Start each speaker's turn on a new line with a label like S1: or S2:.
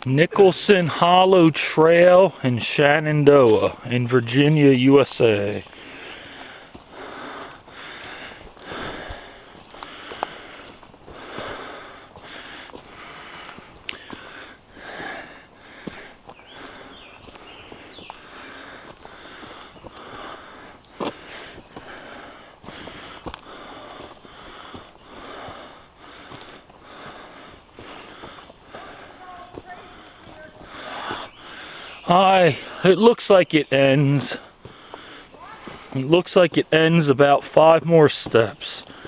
S1: Nicholson Hollow Trail in Shenandoah in Virginia, USA. It looks like it ends. It looks like it ends about 5 more steps.